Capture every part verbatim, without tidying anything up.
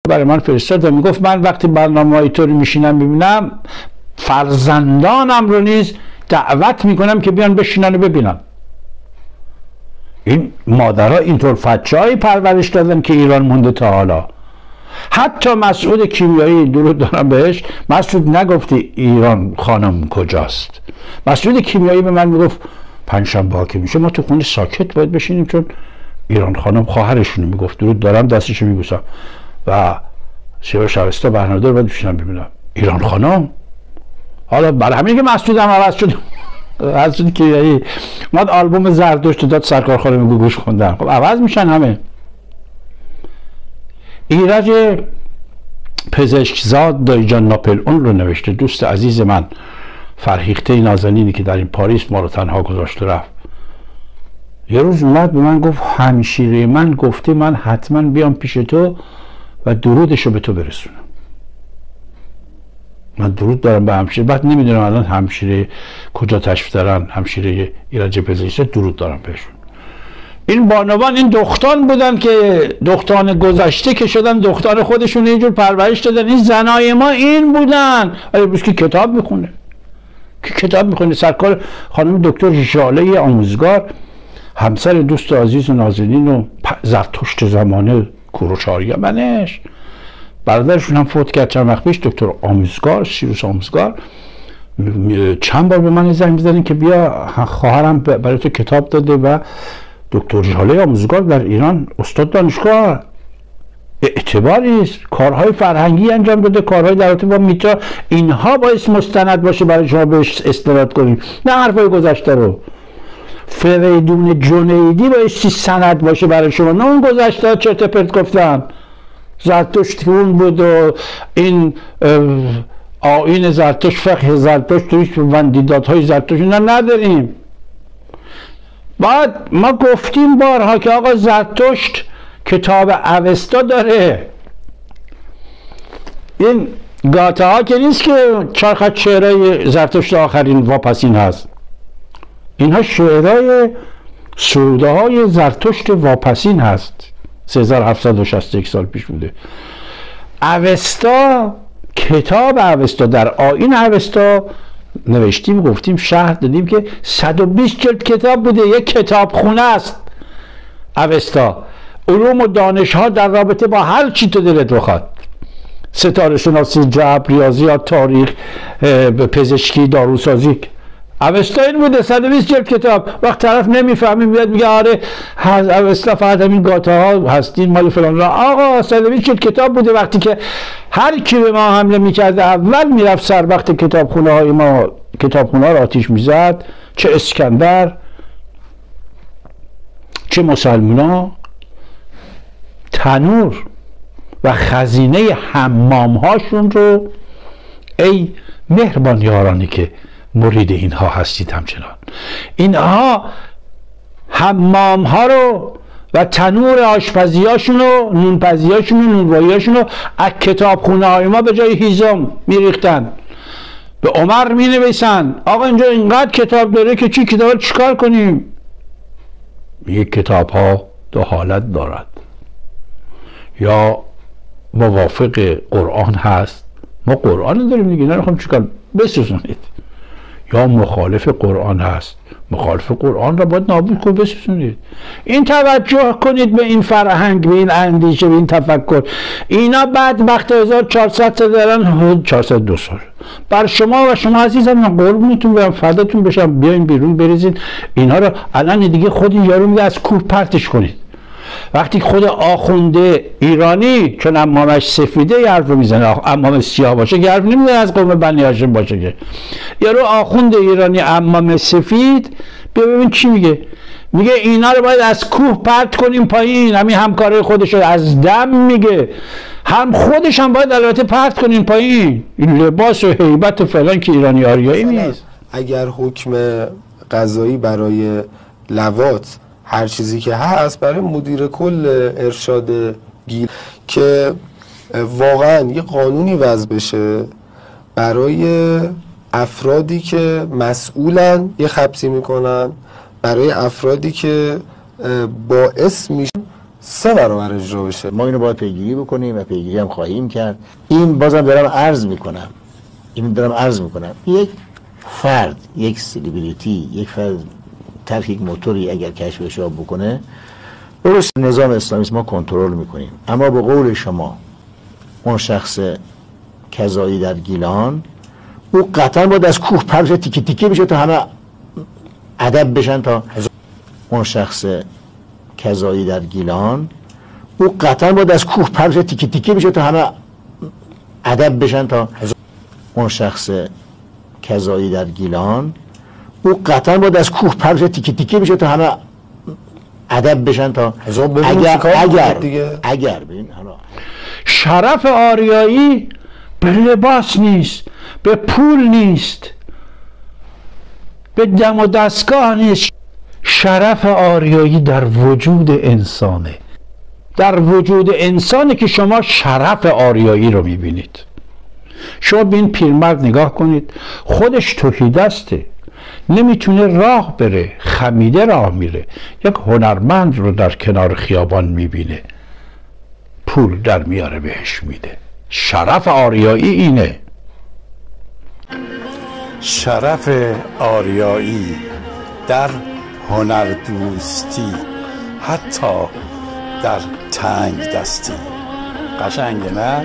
برای من فرستاد و میگفت من وقتی برنامه‌های تو رو میشینم ببینم فرزندانم رو نیز دعوت میکنم که بیان بشینن و ببینن. این مادرها اینطور فچه‌ای پرورش دادن که ایران مونده تا حالا. حتی مسعود کیمیایی، درود دارم بهش، مسعود نگفتی ایران خانم کجاست. مسعود کیمیایی به من میگفت پنجشنبه که میشه ما تو خونه ساکت باید بشینیم، چون ایران خانم خواهرشون میگفت، درود دارم دستشو میبوسم، و سیاوش اوستا برنامه داره باید بشینم ببینم ایران خانم. حالا برای همین که مسعود هم عوض شد، مسعود کیمیایی اومد آلبوم زردشت داد سرکار خانم گوش خوندن. خب عوض میشن همه. ایرج پزشکزاد دایجان ناپل اون رو نوشته، دوست عزیز من، فرهیخته نازنینی که در این پاریس ما رو تنها گذاشت و رفت. یه روز اومد به من گفت همشیره من گفته من حتما بیام پیش تو و درودش رو به تو برسونم. من درود دارم به همشیره، بعد نمیدونم الان همشیره کجا تشریف دارن، همشیره ایرج پزشکزاد، درود دارم بهشون. این بانوان این دختان بودن که دختان گذشته که شدن دختان خودشون یه جور پرورش دادن. این زنای ما این بودن. آره بس که کتاب میخونه، که کتاب میخونه. سرکار خانم دکتر ژاله آموزگار، همسر دوست عزیز و نازنین و زرتشت زمانه کوروش آریامنش، برادرشون هم فوت کرد چند وقت پیش، دکتر آموزگار، سیروس آموزگار، چند بار به من زنگ می‌زدن که بیا خواهرم برای تو کتاب داده. و دکتر ژاله آموزگار در ایران استاد دانشگاه، اعتباری است، کارهای فرهنگی انجام داده، کارهای در رابطه با میترا، اینها باعث مستند باشه برای شما بهش استناد کنیم، نه حرفای گذشته رو. فریدون جنیدی بایستی سند باشه برای شما، نه اون گذشته ها چرت پرت گفتن. زرتشت اون بود و این آیین زرتشت، فقه زرتشت، تویش وندیدادهای زرتشت نه نداریم. بعد ما گفتیم بارها که آقا زرتشت کتاب اوستا داره. این گاته ها که نیست که چهار خط شعرهای زرتشت آخرین واپسین هست، اینها شعرهای سروده های زرتشت واپسین هست، سه هزار و هفتصد و شصت و یک سال پیش بوده. اوستا، کتاب اوستا، در آیین اوستا نوشتیم، گفتیم، شرح دادیم که صد و بیست جلد کتاب بوده. یک کتاب خونه است اوستا، علوم و دانش ها در رابطه با هر چی تو دلت بخواد، ستاره شناسی، جبر، ریاضیات، تاریخ، پزشکی، داروسازی. اوستا این بوده، صد و بیست جلد کتاب. وقت طرف نمیفهمی میاد میگه آره اوستا فقط همین گاته ها هستین مال فلان را. آقا صد و بیست جلد کتاب بوده. وقتی که هر کی به ما حمله میکرده اول میرفت سر وقت کتابخونه های ما، کتابخونه ها را آتیش میزد، چه اسکندر چه مسلمونا، تنور و خزینه حمام هاشون رو، ای مهربان یارانی که مرید اینها هستید همچنان، اینها حمام ها رو و تنور آشپزی هاشون و نونپزی هاشون و نونوایی هاشون رو از کتاب خونه های ما به جای هیزم میریختن. به عمر می نویسن آقا اینجا اینقدر کتاب داره که چی کتاب چیکار کنیم؟ میگه کتاب ها دو حالت دارد، یا موافق قرآن هست، ما قرآن داریم دیگه نمیخوام چیکار بسوزونید، یا مخالف قرآن هست، مخالف قرآن را باید نابود کن بسوزونید. این توجه کنید به این فرهنگ، به این اندیشه، به این تفکر. اینا بعد وقت هزار و چهارصد سال دارن، چهارصد و دو سال بر شما و شما عزیزم من قربونتون برم، فداتون بشم، بیاین بیرون بریزین اینها رو. الان دیگه خود این یارو میگه از کوه پرتش کنید. وقتی خود آخونده ایرانی چون عمامش سفیده یه حرف رو میزنه، عمام سیاه باشه که حرف نمیزنه از قوم بنی هاشم باشه، که یارو آخونده ایرانی عمام سفید، بیا ببین چی میگه. میگه اینا رو باید از کوه پرت کنیم پایین. همین همکاره خودش رو از دم میگه، هم خودش هم باید البته پرت کنیم پایین. این لباس و هیبت و فلان که ایرانی آریایی نیست. اگر حکم قضایی برای لواط هر چیزی که هست، برای مدیر کل ارشاد گیل که واقعا یه قانونی وضع بشه برای افرادی که مسئولن یه خبطی میکنن، برای افرادی که باعث میشن سه برابر اجرا بشه. ما اینو باید پیگیری بکنیم و پیگیری هم خواهیم کرد. این بازم دارم عرض میکنم این دارم عرض میکنم یک فرد، یک سلیبریتی، یک فرد ترک یک موتوری اگر کشف اشتباه بکنه، درست نظام اسلامی ما کنترل میکنیم، اما به قول شما اون شخص کذایی در گیلان، او قطعا باید از کوه پرش تیکه تیکه بشه تا همه ادب بشن. تا اون شخص کذایی در گیلان، او قطعا باید از کوه پرش تیکه تیکه بشه تا همه ادب بشن. تا اون شخص کذایی در گیلان، او قطعا باید از کوه پرش تیکه تیکه بشه تا همه ادب بشن. تا اگر اگر اگر ببین شرف آریایی به لباس نیست، به پول نیست، به دم و دستگاه نیست. شرف آریایی در وجود انسانه، در وجود انسانه که شما شرف آریایی رو میبینید. شما به این پیرمرد نگاه کنید، خودش تهیدسته، نمیتونه راه بره، خمیده راه میره، یک هنرمند رو در کنار خیابان میبینه، پول در میاره بهش میده. شرف آریایی اینه. شرف آریایی در هنردوستی، حتی در تنگ دستی. قشنگه نه؟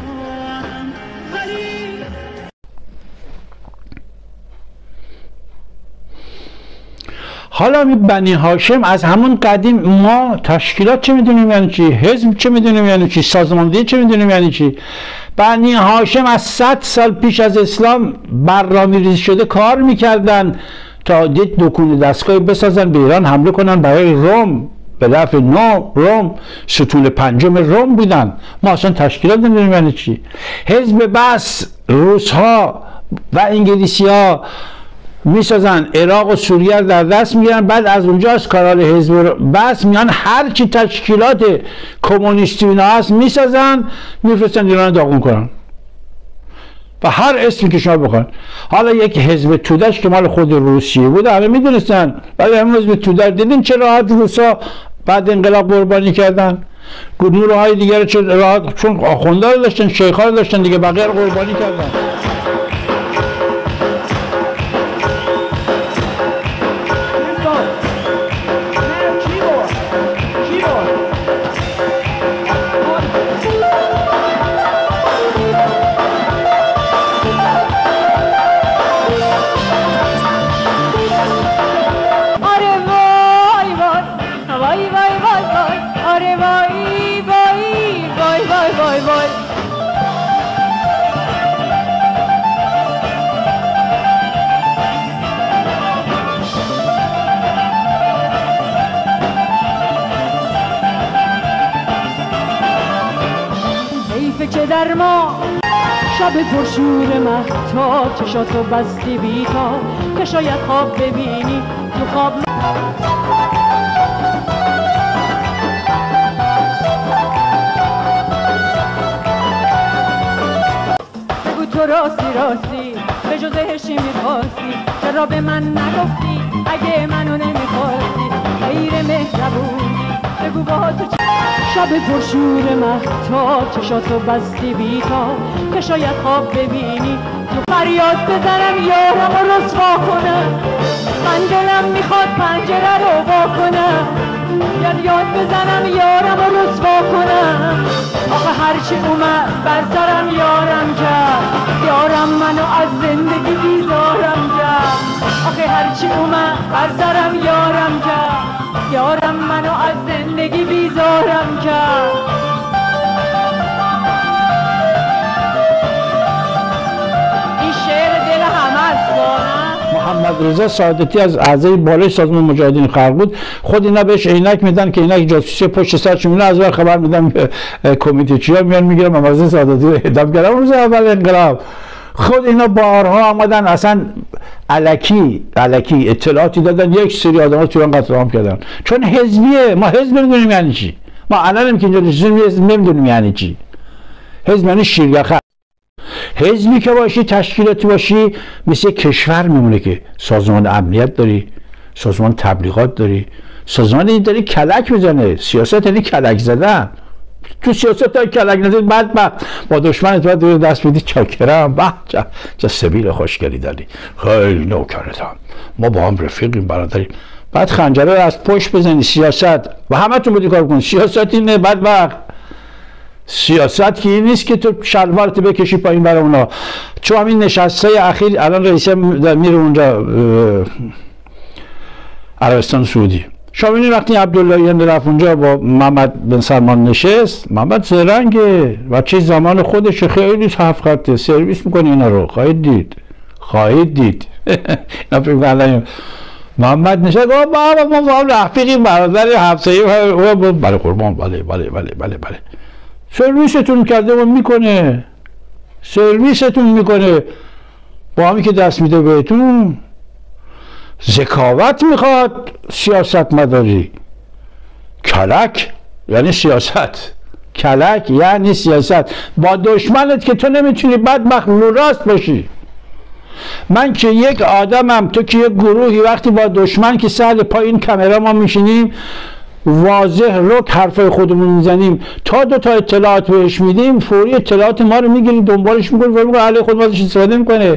حالا بنی هاشم از همون قدیم، ما تشکیلات چه میدونیم یعنی چی، حزب چه میدونیم یعنی چی، سازماندهی چه میدونیم یعنی چی. بنی هاشم از صد سال پیش از اسلام برنامه‌ریزی شده کار میکردن تا یک دکون دستگاهی بسازن، به ایران حمله کنن برای روم، به نفع نو روم، ستون پنجم روم بودن. ما اصلا تشکیلات نمیدونیم یعنی چی. حزب بس روس ها و انگلیسی ها میسازن، عراق و سوریه در دست میگیرن، بعد از اونجا از کانال حزب بس میان هر چی تشکیلات کمونیستی اینا هست میسازن، میفرستن ایران داغون کنن و هر اسمی که شما بخواید. حالا یک حزب تودش که مال خود روسیه بود همه میدونستن، ولی همون حزب توده دیدین چه راحت روسا بعد انقلاب قربانی کردن. گروه های دیگر چه راحت، چون آخوندار داشتن، شیخ‌ها داشتن دیگه، بقیه رو قربانی کردن. که در ما شب پرشور مهتاب چشاتو بستی بیتا که شاید خواب ببینی تو خواب. بگو تو راستی راستی به جز هشی میخواستی، چرا به من نگفتی اگه منو نمیخواستی؟ غیر مهربونی بگو با تو شب پرشور مهتاب چشاتو بستی بیتا که شاید خواب ببینی تو فریاد بزنم یارم رو رسوا کنم، من دلم میخواد پنجره رو وا کنم، یاد یاد بزنم یارم رو رسوا کنم. آخه هرچی اومد بر سرم یارم کرد، یارم منو از زندگی بیزارم کرد. آخه هرچی اومد بر سرم یارم کرد، یارم منو از زندگی بیزارم کرد. این شعر دل همه است نه؟ محمد رضا سعادتی از اعضای بالای سازمان مجاهدین خلق بود. خود اینا بهش عینک میدن که عینک جاسوسی پشت سرش میمونه، از اون خبر میدن کمیته چیا میان میگیرن محمد رضا سعادتی رو اعدام کردن روز اول انقلاب. خود اینا بارها آمدن اصلا الکی الکی اطلاعاتی دادن، یک سری آدم‌ها تو ایران قتل عام کردن، چون حزبیه. ما حزب نمیدونیم یعنی چی، ما الانم که اینجا نشستیم نمیدونیم یعنی چی. حزب یعنی شیرگخه. حزبی که باشی، تشکیلاتی باشی، مثل کشور میمونه که سازمان امنیت داری، سازمان تبلیغات داری، سازمان این داری کلک میزنه. سیاست داری کلک زدن. تو سیاست داری کلک نزدی بعد بعد با دشمنت باید دست بدی چاکرم. به چه چه سبیل خوشگلی داری، خیلی نوکرتم، ما با هم رفیقیم برادریم. بعد خنجره رو از پشت بزنی. سیاست و همه تو بودی کار کنی. سیاست اینه بدبخت. سیاست که این نیست که تو شلوارت بکشی پایین برای اونا. چون همین نشسته اخیر الان رئیس میره اونجا عربستان سعودی، شما ببینید وقتی عبداللهیان رفت اونجا با محمد بن سلمان نشست، محمد زرنگه و چه زمان خودش خیلی صف خطه سرویس میکنه اینا رو. خواهید دید خواهید دید اینا فکر کنم محمد نشست گفت بابا ما با هم رفیقیم برادر همسایه بله قربان بله بله بله بله بله سرویستون کرده و میکنه، سرویستون میکنه با همی که دست میده بهتون. ذکاوت میخواد سیاست مداری. کلک یعنی سیاست، کلک یعنی سیاست با دشمنت که تو نمیتونی بدبخت رو راست باشی. من که یک آدمم، تو که یک گروهی، وقتی با دشمن که سهل پایین کامرا ما میشینیم واضح رک حرفای خودمون میزنیم، تا دو تا اطلاعات بهش میدیم فوری اطلاعات ما رو میگیری دنبالش میکنی و میگه علیه خود ازش استفاده میکنه.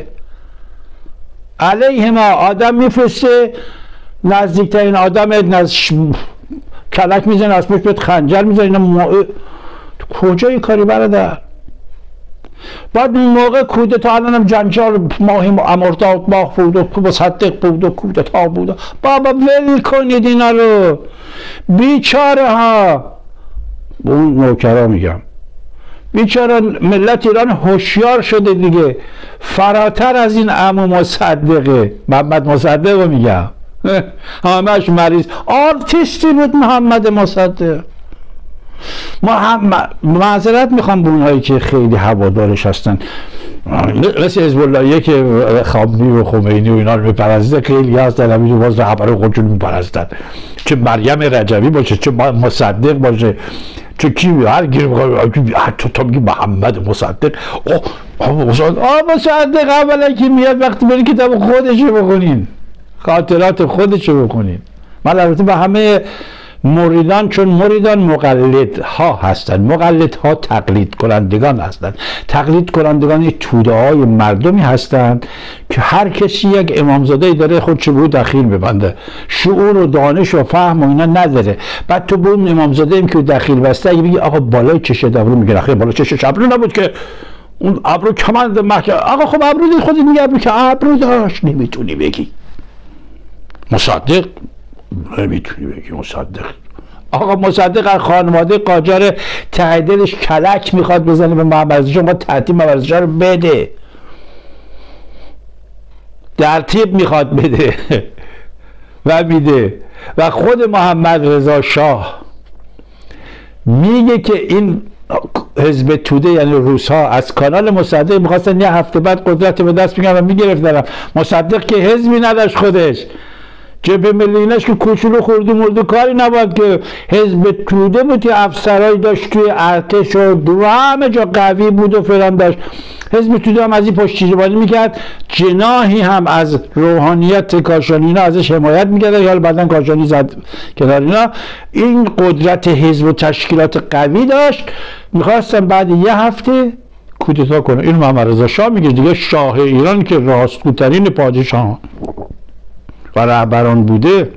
علیه ما آدم میفرسته نزدیکترین آدم نزد کلک میزنه از پشت بهت خنجر میزنه. اینا ما... کجای کاری برادر؟ بعد اون موقع کودتا الانم جنجال ماهی امرتا ماه بود و مصدق بود و کودتا بود. بابا ول کنید اینا رو، بیچاره ها. به اون نوکرا میگم بیچاره ملت ایران هوشیار شده دیگه، فراتر از این عمو مصدقه. محمد مصدق رو میگم همش مریض آرتیستی بود محمد مصدق. محمد معذرت میخوام به اونهایی که خیلی هوادارش هستن مثل حزب اللهیه که خامنه‌ای و خمینی و اینا رو میپرستن، خیلی هستن همینجور باز رهبر خودشون میپرستن، چه مریم رجبی باشه چه مصدق باشه چه کی هر گیر حتی تا میگی محمد مصدق. اوه مصدق آه مصدق اولا که میاد وقتی بری کتاب خودشو بخونین، خاطرات خودشو بخونین. من البته به همه مریدان، چون مریدان مقلد ها هستند، مقلد ها تقلید کنندگان هستند. تقلید کنندگان یک توده های مردمی هستند که هر کسی یک امامزاده داره خودش به دخیل ببنده، شعور و دانش و فهم و اینا نداره. بعد تو به اون امامزاده ایم که دخیل بسته اگه بگی آقا بالای چشه ابرو میگه خیلی بالای چشه ابرو نبود که اون ابرو کمند محکم. آقا خب ابرو دید خودت میگه ابرو که ابرو داشت، نمیتونی بگی مصدق، نمیتونی بگی مصدق. آقا مصدق از خانواده قاجار ته دلش کلک میخواد بزنه به محمد، شما تعطیل محمد رو بده، ترتیب میخواد بده و میده. و خود محمد رضا شاه میگه که این حزب توده یعنی روس ها از کانال مصدق میخواستن یه هفته بعد قدرت به دست بگیرن و میگرفتن. مصدق که حزبی نداشت خودش، جبهه ملی‌اش که کوچولو خوردی مرده کاری نبود که حزب توده بود که افسرهایی داشت توی ارتش و دو همه جا قوی بود و فلان داشت. حزب توده هم از این پشتیبانی میکرد، جناحی هم از روحانیت کاشانی اینا ازش حمایت میکرد، یا بعدن کاشانی زد کنار اینا. این قدرت حزب و تشکیلات قوی داشت، میخواستن بعد یه هفته کودتا کنه. این محمد رضا شاه میگه دیگه شاه ایران که راستگوترین پادشاه و رهبران بوده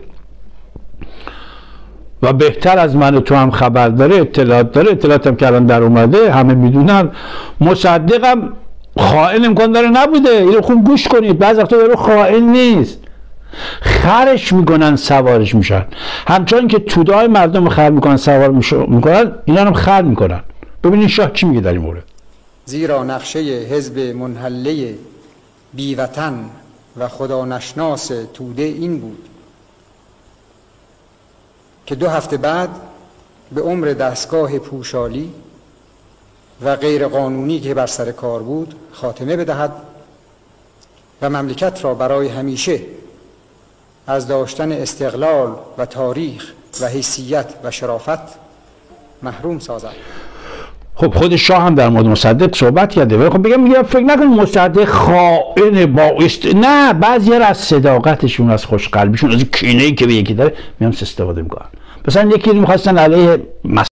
و بهتر از من و تو هم خبر داره، اطلاعات داره، اطلاعات هم که الان در اومده همه میدونن. مصدقم خائن امکان داره نبوده، اینو خوب گوش کنید، بعضی وقتا داره خائن نیست، خرش میکنن سوارش میشن. همچنان که توده های مردم خر میکنن سوار میکنن، اینا هم خر میکنن. ببینید شاه چی میگه در این مورد. زیرا نقشه حزب منحله بیوطن و خدا نشناس توده این بود که دو هفته بعد به عمر دستگاه پوشالی و غیر قانونی که بر سر کار بود خاتمه بدهد و مملکت را برای همیشه از داشتن استقلال و تاریخ و حیثیت و شرافت محروم سازد. خب خود شاه هم در مورد مصدق صحبت کرده، ولی خب بگم میگم فکر نکن مصدق خائن با است... نه، بعضی از صداقتشون، از خوشقلبیشون، از کینه‌ای که به یکی داره میام استفاده میکنن. مثلا یکی میخواستن علیه